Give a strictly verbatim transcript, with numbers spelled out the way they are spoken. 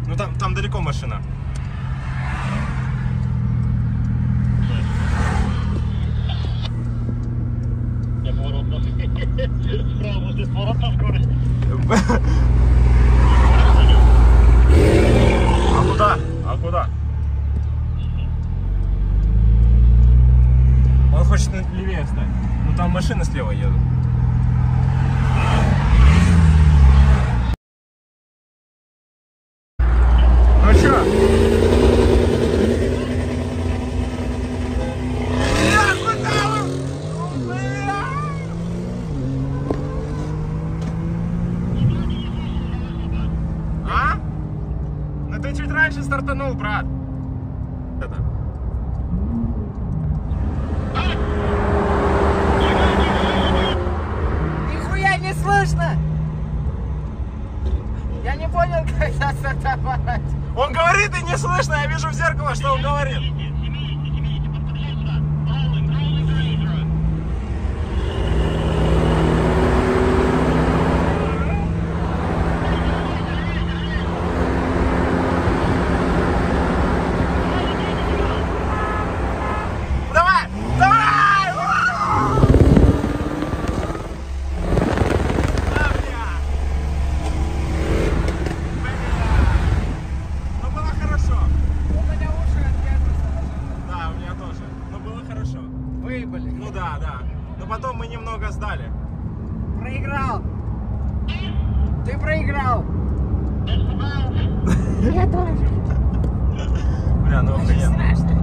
Ну там, там далеко машина. Я поворот на справа возле поворот на скорость. А куда? А куда? Он хочет левее встать. Ну там машины слева едут. Ну чё? А? Ну ты чуть раньше стартанул, брат. Это. Нихуя не слышно! Я не понял, когда стартовать. Он говорит и не слышно, я вижу в зеркало, что он говорит. Давай! Давай! Ну было хорошо. У меня уши отъедутся. Да, у меня тоже. Но было хорошо. Выебали. Ну да, да. Но потом мы немного сдали. Проиграл. Ты проиграл. Я Я тоже. Бля, ну охуенно. Страшно.